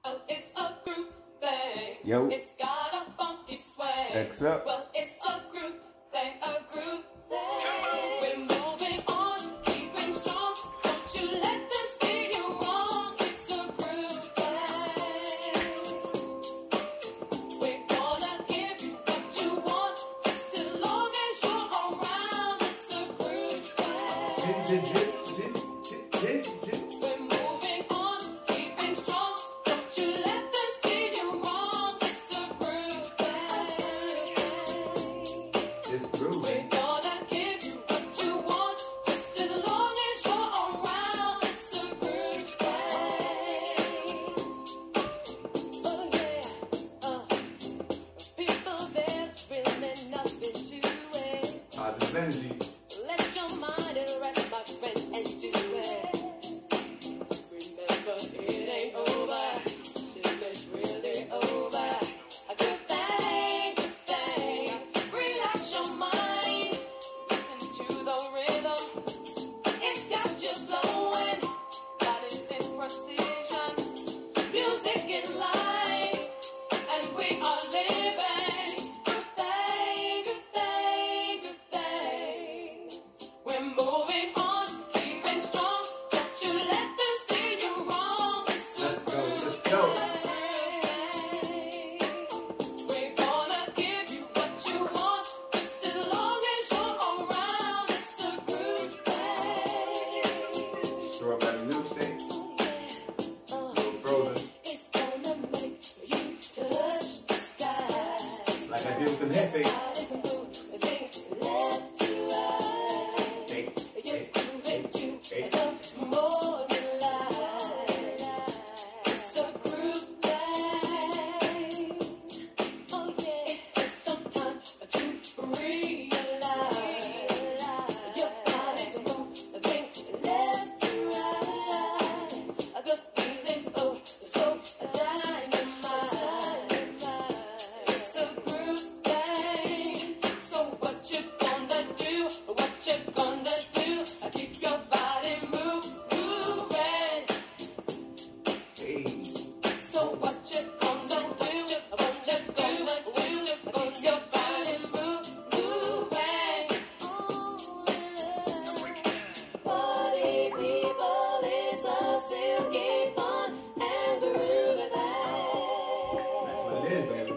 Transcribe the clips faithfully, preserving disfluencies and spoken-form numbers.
Well, it's a group thing. Yo. It's got a funky sway. X up. Well, it's a group thing, a group thing. We're moving on, keeping strong. Don't you let them steer you wrong. It's a group thing. We're gonna give you what you want, just as long as you're around. It's a group thing. We're moving on, keeping strong. Don't you let them steer you wrong. It's a group thing. It's groovy. We're gonna give you what you want, just as long as you're around. It's a group thing. Oh yeah, uh, people, there's really nothing to it. Positive energy. Let your mind rest, my friend, and do it. Remember, it ain't over till it's really over. A good thing, good thing. Relax your mind. Listen to the rhythm. It's got you flowing. Body's in precision. Music is life, and we are living. Good thing, good thing, good thing. We're moving on, keeping strong. Don't you let them steer you wrong. It's a Let's go, group let's go. thing. We're gonna give you what you want, just as long as you're around. It's a group thing. Strawberry milkshake. Uh, Little frozen. It's gonna make you touch the sky. Like I did with the head fake. Body's moving left to right. Hey, You're hey, moving to hey. the morning light. It's a group thing. Oh yeah, it takes some time to realize. Your body's moving left to right. The feeling's oh so dynamite. It's a group thing. So what you gonna do? What you gonna do? Keep your body move, moving. Hey. So what you gonna do? What you gonna do? Keep your body move, moving. Party people is a silky fun and groovy thing. That's what it is, baby.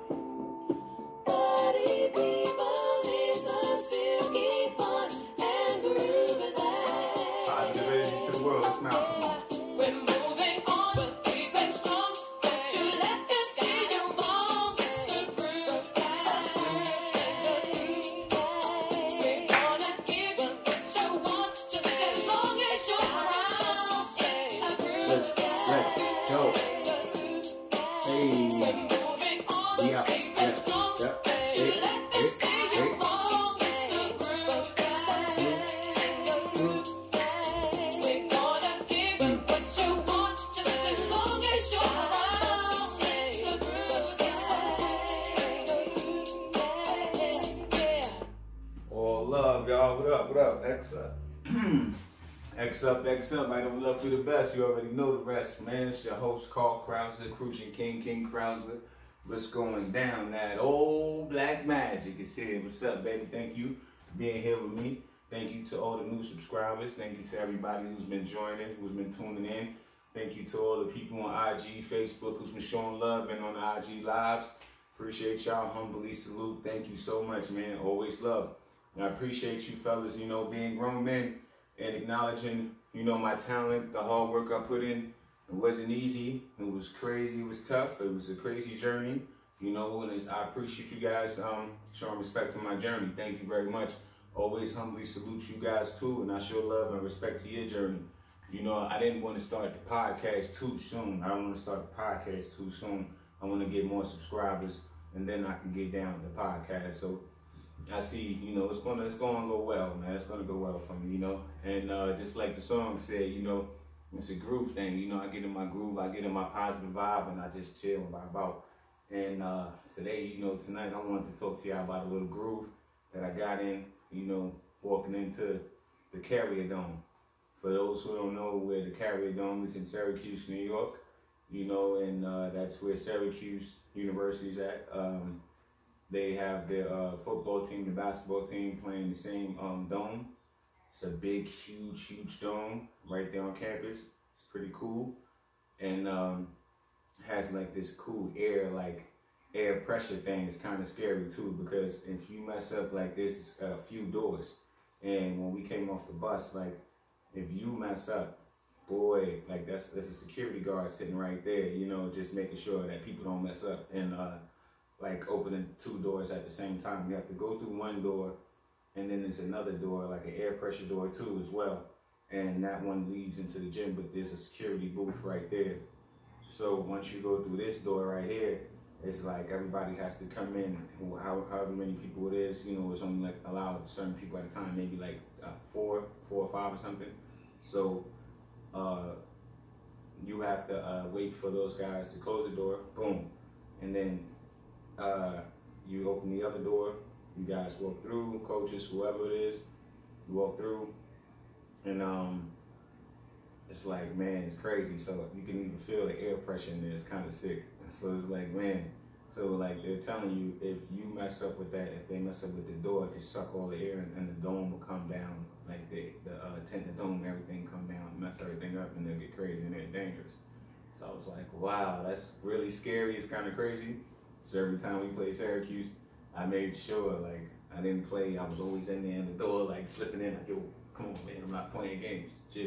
Party people is a silky fun and groovy thing. Positive energy to the world. Let's smile some more. We're moving on, keeping strong. Don't you let them steer you wrong. It's a group thing. We're gonna give you what you want, just as long as you're around. It's a group Let's, let's go. Hey. We're moving on, Yeah, keeping yeah, strong. yeah. Don't you Hey, let them hey, steer hey. you wrong. It's a group thing. We're gonna give you what you want, just as long as you're around. It's a group thing. Yeah. All love, y'all. What up? What up? X up. X up, X up. I don't love you the best. You already know the rest, man. It's your host, Carl Krauser, Crucian King, King Krauser. What's going down? That old black magic is here. What's up, baby? Thank you for being here with me. Thank you to all the new subscribers. Thank you to everybody who's been joining, who's been tuning in. Thank you to all the people on I G, Facebook, who's been showing love and on the I G lives. Appreciate y'all. Humbly salute. Thank you so much, man. Always love. And I appreciate you fellas, you know, being grown men and acknowledging, you know, my talent, the hard work I put in. It wasn't easy. It was crazy. It was tough. It was a crazy journey, you know, and it's, I appreciate you guys um, showing respect to my journey. Thank you very much. Always humbly salute you guys too, and I show love and respect to your journey. You know, I didn't want to start the podcast too soon. I don't want to start the podcast too soon. I want to get more subscribers, and then I can get down to the podcast. So I see, you know, it's gonna it's gonna go well, man. It's gonna go well for me, you know. And uh, just like the song said, you know, it's a groove thing. You know, I get in my groove, I get in my positive vibe, and I just chill and vibe out. And uh, today, you know, tonight I wanted to talk to y'all about a little groove that I got in, you know, walking into the Carrier Dome. For those who don't know where the Carrier Dome is, in Syracuse, New York, you know, and uh, that's where Syracuse University's at. Um, they have their uh, football team, the basketball team playing the same um, dome. It's a big, huge, huge dome right there on campus. It's pretty cool, and um, has like this cool air, like air pressure thing. It's kind of scary too, because if you mess up, like there's a few doors, and when we came off the bus, like if you mess up, boy, like that's that's a security guard sitting right there, you know, just making sure that people don't mess up, and uh, like opening two doors at the same time. You have to go through one door, and then there's another door, like an air pressure door too as well, and that one leads into the gym, but there's a security booth right there. So once you go through this door right here, it's like everybody has to come in, however many people it is, you know, it's only like allowed certain people at a time, maybe like uh, four, four or five or something. So uh, you have to uh, wait for those guys to close the door, boom, and then uh, you open the other door, you guys walk through, coaches, whoever it is, you walk through, and um, it's like, man, it's crazy. So you can even feel the air pressure in there. It's kind of sick. So it's like, man. So like they're telling you, if you mess up with that, if they mess up with the door, it can suck all the air, and, and the dome will come down. Like the the uh, tent, the dome, everything come down, mess everything up, and they'll get crazy and they're dangerous. So I was like, wow, that's really scary. It's kind of crazy. So every time we play Syracuse, I made sure like I didn't play. I was always in there in the door, like slipping in, like, yo, come on, man, I'm not playing games. Chill.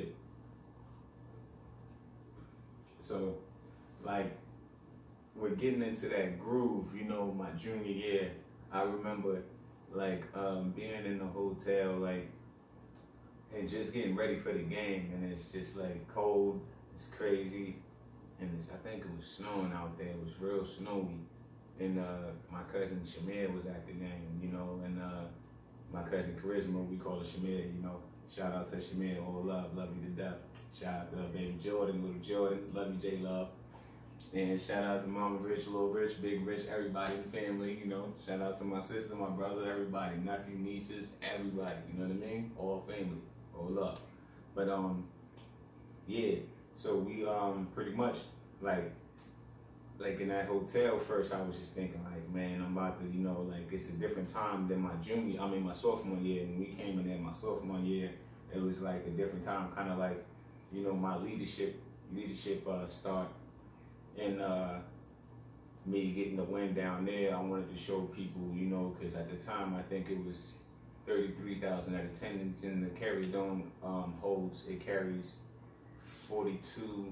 So, like, we're getting into that groove, you know, my junior year. I remember, like, um, being in the hotel, like, and just getting ready for the game, and it's just, like, cold, it's crazy, and it's, I think it was snowing out there. It was real snowy, and uh, my cousin Shamir was at the game, you know, and uh, my cousin Charisma, we call her Shamir, you know. Shout out to Shamir, all love, love you to death. Shout out to baby Jordan, little Jordan, love you, J Love. And shout out to Mama Rich, Little Rich, Big Rich, everybody in the family, you know. Shout out to my sister, my brother, everybody, nephew, nieces, everybody, you know what I mean? All family, all love. But um, yeah, so we um pretty much like like in that hotel first, I was just thinking like, man, I'm about to, you know, like it's a different time than my junior, I mean my sophomore year. When we came in there my sophomore year, it was like a different time, kind of like, you know, my leadership, leadership uh, start. And uh, me getting the win down there, I wanted to show people, you know, because at the time I think it was thirty-three thousand at attendance in the Carry Dome um, holds. It carries forty-two,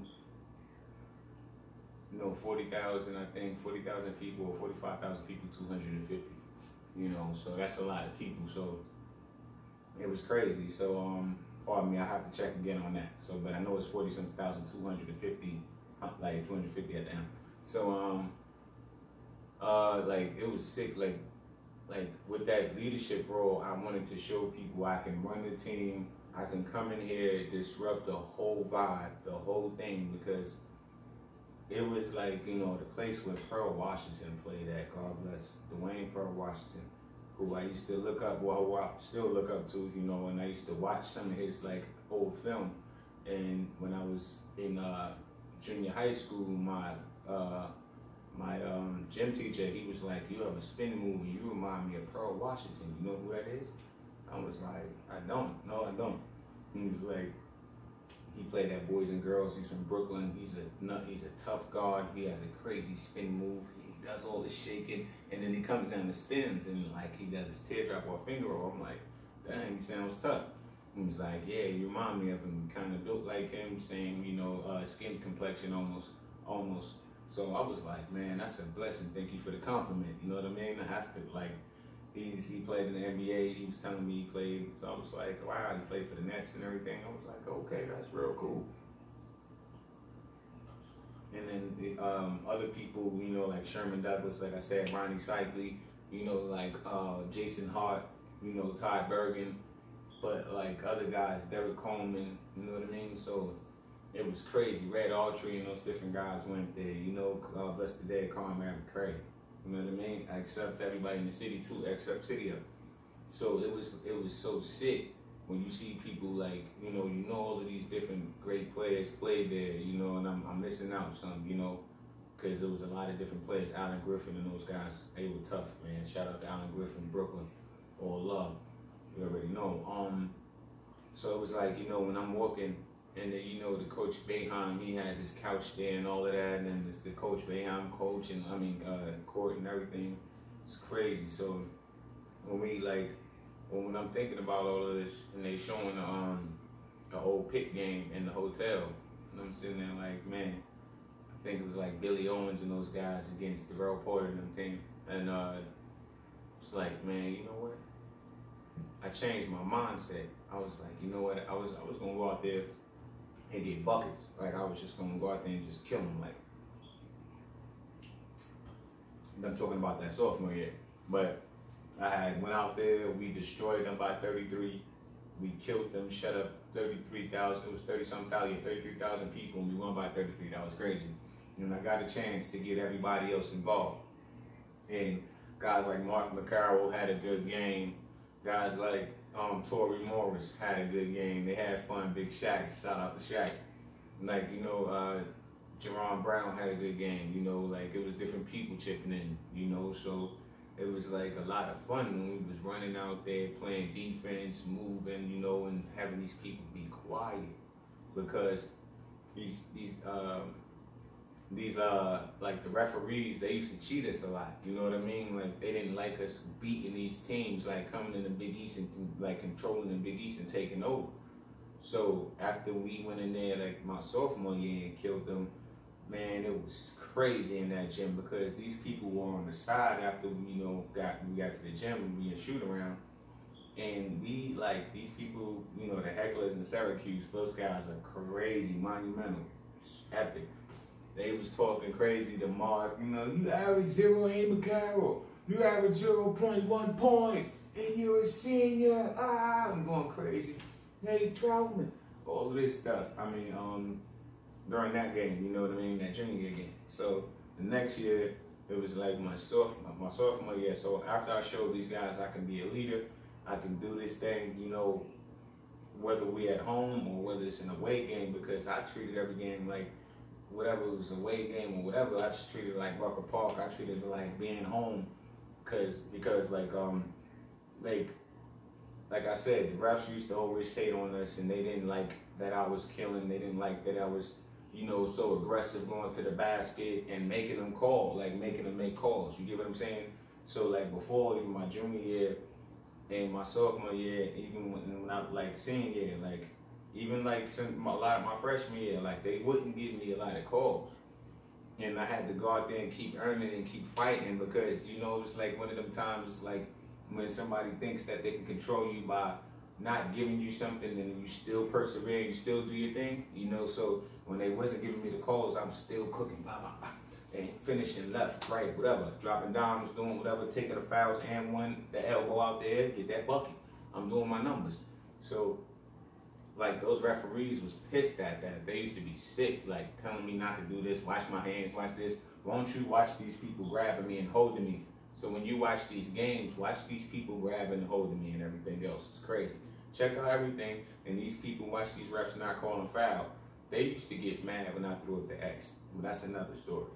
no, forty thousand, I think, forty thousand people or forty-five thousand people, two hundred fifty, you know, so that's a lot of people. So it was crazy. So, um, pardon me, I have to check again on that. So, but I know it's forty something thousand, two hundred fifty, like two hundred fifty at the end. So, um, uh, like it was sick. Like, like with that leadership role, I wanted to show people I can run the team. I can come in here, disrupt the whole vibe, the whole thing, because it was like, you know, the place where Pearl Washington played at, God bless, Dwayne Pearl Washington, who I used to look up, well, who I still look up to, you know, and I used to watch some of his, like, old film. And when I was in uh, junior high school, my uh, my um, gym teacher, he was like, you have a spin move and you remind me of Pearl Washington. You know who that is? I was like, I don't. No, I don't. He was like, he played at Boys and Girls. He's from Brooklyn. He's a nut. He's a tough guard. He has a crazy spin move. He does all this shaking, and then he comes down and spins, and like he does his teardrop or finger roll. I'm like, dang, he sounds tough. He was like, yeah, you remind me of him. Kind of built like him, same, you know, uh, skin complexion almost, almost. So I was like, man, that's a blessing. Thank you for the compliment. You know what I mean? I have to like. He's, he played in the N B A, he was telling me he played, so I was like, wow, he played for the Nets and everything. I was like, okay, that's real cool. And then the um, other people, you know, like Sherman Douglas, like I said, Ronnie Cycli, you know, like uh, Jason Hart, you know, Ty Bergen, but like other guys, Derek Coleman, you know what I mean? So it was crazy. Red Autry and those different guys went there, you know, uh, bless the dead, Carl McCray. You know what I mean? Except everybody in the city too, except City of. So it was it was so sick when you see people like, you know, you know all of these different great players played there, you know, and I'm, I'm missing out some, you know, because there was a lot of different players. Allen Griffin and those guys, they were tough, man. Shout out to Allen Griffin, Brooklyn, all love. You already know. Um, so it was like, you know, when I'm walking, and then, you know, the coach Boeheim, he has his couch there and all of that, and then there's the coach Boeheim coach, and I mean, uh, court and everything. It's crazy. So when we like, when, when I'm thinking about all of this, and they showing the um the old Pitt game in the hotel, and I'm sitting there like, man, I think it was like Billy Owens and those guys against Darrell Porter and them team, and uh, it's like, man, you know what? I changed my mindset. I was like, you know what? I was I was gonna go out there and get buckets. Like I was just gonna go out there and just kill them. Like I'm talking about that sophomore year, but I had went out there. We destroyed them by thirty-three. We killed them. Shut up thirty-three thousand. It was thirty something thousand, thirty-three thousand people, and we won by thirty-three. That was crazy. And I got a chance to get everybody else involved. And guys like Mark McCarroll had a good game. Guys like um, Torrey Morris had a good game. They had fun. Big Shaq, shout out to Shaq. Like, you know, uh, Jerron Brown had a good game. You know, like it was different people chipping in, you know, so it was like a lot of fun when we was running out there playing defense, moving, you know, and having these people be quiet because these, these, um, these uh like the referees, they used to cheat us a lot, you know what I mean? Like they didn't like us beating these teams, like coming in the Big East and like controlling the Big East and taking over. So after we went in there like my sophomore year and killed them, man, it was crazy in that gym because these people were on the side after we, you know, got we got to the gym and we had shoot around, and we like these people, you know, the hecklers in Syracuse, those guys are crazy, monumental, epic. They was talking crazy to Mark, you know, you average zero, hey McCarroll, you average zero point one points, and you're a senior, ah, I'm going crazy. Hey, Troutman, all of this stuff. I mean, um, during that game, you know what I mean, that junior year game. So the next year, it was like my sophomore, my sophomore year. So after I showed these guys I can be a leader, I can do this thing, you know, whether we at home or whether it's an away game, because I treated every game like, whatever it was, away game or whatever, I just treated it like Rucker Park. I treated it like being home, cause because like um like like I said, the refs used to always hate on us, and they didn't like that I was killing. They didn't like that I was, you know, so aggressive going to the basket and making them call, like making them make calls. You get what I'm saying? So like before even my junior year and my sophomore year, even when, when I like senior year, like. Even like since my, a lot of my freshman year, like they wouldn't give me a lot of calls. And I had to go out there and keep earning and keep fighting because, you know, it's like one of them times, it's like when somebody thinks that they can control you by not giving you something and you still persevere, you still do your thing, you know. So when they wasn't giving me the calls, I'm still cooking, blah, blah, blah, and finishing left, right, whatever, dropping dimes, doing whatever, taking the fouls, and one, the elbow out there, get that bucket. I'm doing my numbers. So, like, those referees was pissed at that. They used to be sick, like, telling me not to do this, wash my hands, watch this. Won't you watch these people grabbing me and holding me? So when you watch these games, watch these people grabbing and holding me and everything else. It's crazy. Check out everything, and these people watch these refs not calling foul. They used to get mad when I threw up the X. But that's another story.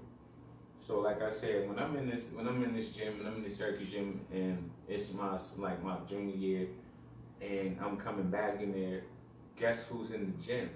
So like I said, when I'm in this, when I'm in this gym, when I'm in the Syracuse gym, and it's my like my junior year, and I'm coming back in there. Guess who's in the gym?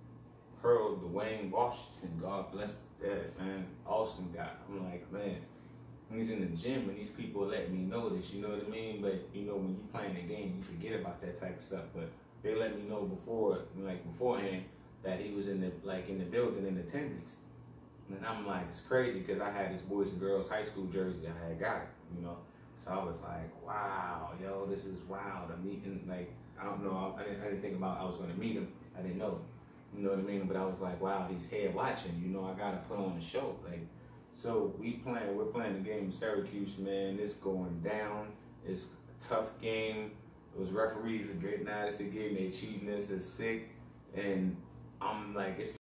Pearl Dwayne Washington. God bless that, man. Awesome guy. I'm like, man, he's in the gym and these people let me know this, you know what I mean? But, you know, when you playing the game, you forget about that type of stuff. But they let me know before, like beforehand, that he was in the, like in the building in attendance. And I'm like, it's crazy because I had this boys and girls high school jersey. I had got it, you know? So I was like, wow, yo, this is wild. I'm meeting, like, I don't know. I didn't, I didn't think about I was going to meet him. I didn't know. You know what I mean? But I was like, wow, he's here watching. You know, I got to put on a show. Like, so we playing, we're playing the game in Syracuse, man. It's going down. It's a tough game. Those referees are getting at us again. They're cheating us. It's sick. And I'm like, it's